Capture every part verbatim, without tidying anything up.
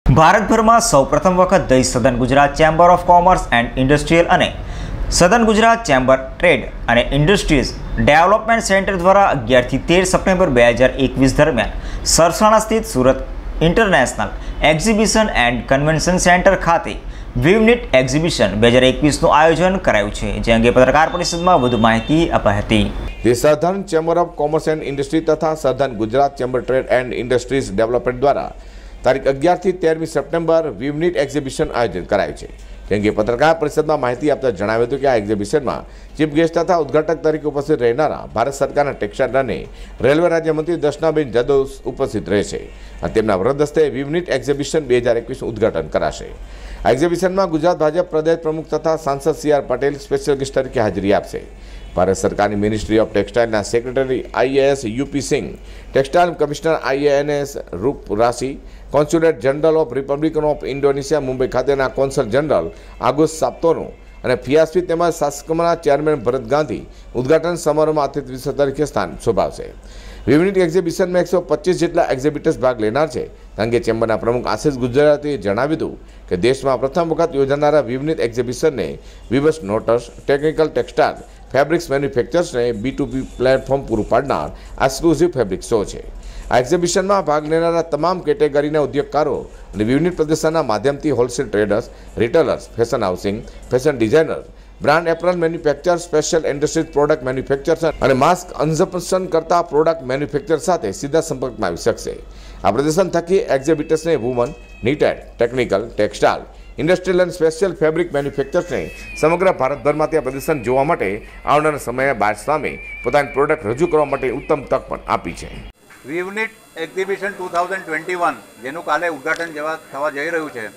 ભારતભરમાં સૌપ્રથમ વખત the Southern Gujarat Chamber of Commerce and Industrial અને સધન ગુજરાત ચેમ્બર ટ્રેડ અને ઇન્ડસ્ટ્રીઝ ડેવલપમેન્ટ સેન્ટર દ્વારા અગિયારથી તેર સપ્ટેમ્બર બે હજાર એકવીસ દરમિયાન સરસાણા સ્થિત Surat International Exhibition and Convention Centre ખાતે વિવનિટ એક્ઝિબિશન બે હજાર એકવીસનું આયોજન કરાયું છે, જે અંગે પત્રકાર પરિષદમાં વધુ માહિતી અપાઈ હતી. The Southern Chamber of Commerce and Industry તથા Southern Gujarat Chamber Trade and Industries Development દ્વારા તારીખ અગિયારથી તેરમી સપ્ટેમ્બર વિવનિટ એક્ઝિબિશન આયોજન કરાયું છે. જે અંગે પત્રકાર પરિષદમાં માહિતી આપતા જણાવ્યું હતું કે આ એક્ઝિબિશનમાં ચીફ ગેસ્ટ તથા ઉદ્ઘાટક તરીકે ઉપસ્થિત રહેનારા ભારત સરકારના ટેક્સટાઇલ અને રેલવે રાજ્યમંત્રી દર્શનાબેન જાદવ ઉપસ્થિત રહેશે અને તેમના વરદ હસ્તે વિવનિટ એક્ઝિબિશન બે હજાર એકવીસનું ઉદ્ઘાટન કરાશે. આ એક્ઝિબિશનમાં ગુજરાત ભાજપ પ્રદેશ પ્રમુખ તથા સાંસદ C R Patel special guest તરીકે હાજરી આપશે. ભારત સરકારની મિનિસ્ટ્રી ઓફ ટેક્સટાઇલના secretary IAS U P Singh, textile commissioner IANS Roop Rashi, consulate general of Republican of Indonesia Mumbai ખાતેના કોન્સલ જનરલ આગોસ સાપ્તોનો અને ફિયાસપી તેમજ સાસકમના ચેરમેન ભરત ગાંધી ઉદ્ઘાટન સમારોહમાં અતિથિ તરીકે સ્થાન શોભાવશે. વિવનિટ એક્ઝિબિશનમાં એકસો પચીસ જેટલા એક્ઝિબિટર્સ ભાગ લેનાર છે. અંગે ચેમ્બરના પ્રમુખ આશિષ ગુજરાતીએ જણાવ્યું હતું કે દેશમાં પ્રથમ વખત યોજાનારા વિવનિટ એક્ઝિબિશનને weavers knitters, technical textile, fabrics મેન્યુફેક્ચર્સને બી ટુ બી પ્લેટફોર્મ પૂરું પાડનાર એક્સક્લુઝિવ ફેબ્રિક શો છે. આ એક્ઝિબિશનમાં ભાગ લેનારા તમામ કેટેગરીના ઉદ્યોગકારો અને વિવનિટ પ્રદર્શનના માધ્યમથી wholesale traders, retailers, fashion housing, fashion designer, brand apparel manufacture, special industries product manufacturers અને માસ્ક કન્ઝમ્પશન કરતા પ્રોડક્ટ મેન્યુફેક્ચર સાથે સીધા સંપર્કમાં આવી શકશે. આ પ્રદર્શન થકી એક્ઝિબિટર્સને woven, knitted, technical, textile, industrial અને સ્પેશિયલ ફેબ્રિક મેન્યુફેક્ચર્સને સમગ્ર ભારતભરમાંથી આ પ્રદર્શન જોવા માટે આવનારા સમયે બાર સામે પોતાની પ્રોડક્ટ રજૂ કરવા માટે ઉત્તમ તક પણ આપી છે. Vivnit exhibition two thousand twenty one જેનું કાલે ઉદ્ઘાટન જેવા થવા જઈ રહ્યું છે,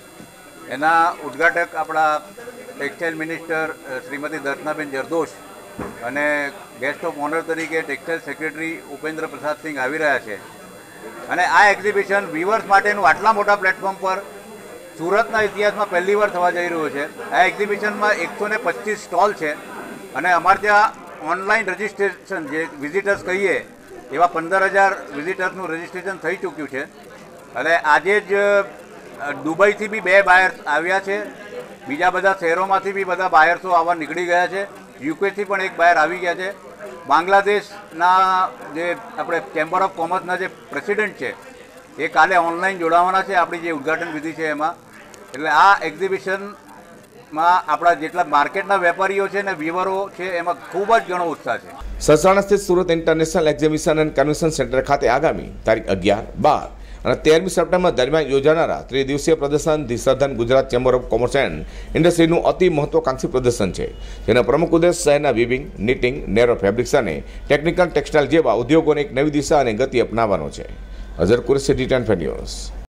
એના ઉદ્ઘાટક આપણા ટેક્સટાઇલ મિનિસ્ટર શ્રીમતી દર્શનાબેન જરદોશ અને ગેસ્ટ ઓફ ઓનર તરીકે ટેક્સટાઇલ સેક્રેટરી ઉપેન્દ્ર પ્રસાદ સિંહ આવી રહ્યા છે. અને આ એક્ઝિબિશન વ્યુઅર્સ માટેનું આટલા મોટા પ્લેટફોર્મ પર સુરતના ઇતિહાસમાં પહેલી વાર થવા જઈ રહ્યું છે. આ એક્ઝિબિશનમાં એકસો ને પચીસ સ્ટોલ છે અને અમારે ત્યાં ઓનલાઈન રજિસ્ટ્રેશન, જે વિઝિટર્સ કહીએ એવા પંદર હજાર વિઝિટર્સનું રજિસ્ટ્રેશન થઈ ચૂક્યું છે. અને આજે જ દુબઈથી બી બે બાયર્સ આવ્યા છે, બીજા બધા શહેરોમાંથી બી બધા બાયર્સો આવવા નીકળી ગયા છે, યુકેથી પણ એક બાયર આવી ગયા છે. બાંગ્લાદેશના જે આપણે ચેમ્બર ઓફ કોમર્સના જે પ્રેસિડેન્ટ છે એ કાલે ઓનલાઈન જોડાવાના છે આપણી જે ઉદ્ઘાટન વિધિ છે એમાં. એટલે આ એક્ઝિબિશનમાં આપણા જેટલા માર્કેટના વેપારીઓ છે ને વ્યુઅરો છે એમાં ખૂબ જ ઘણો ઉત્સાહ છે. સરસાણા સ્થિત Surat International Exhibition and Convention Centre ખાતે આગામી તારીખ અગિયાર, બાર અને તેરમી સપ્ટેમ્બર દરમિયાન યોજાનારા ત્રિદિવસીય પ્રદર્શન the Southern Gujarat Chamber of Commerce and ઇન્ડસ્ટ્રીનું અતિ મહત્વાકાંક્ષી પ્રદર્શન છે, જેના પ્રમુખ ઉદ્દેશ શહેરના વિવિંગ, નીટિંગ, નેરો ફેબ્રિક્સ અને ટેકનિકલ ટેક્સટાઇલ જેવા ઉદ્યોગોને એક નવી દિશા અને ગતિ અપનાવવાનો છે. Azhar Qureshi, D ten news.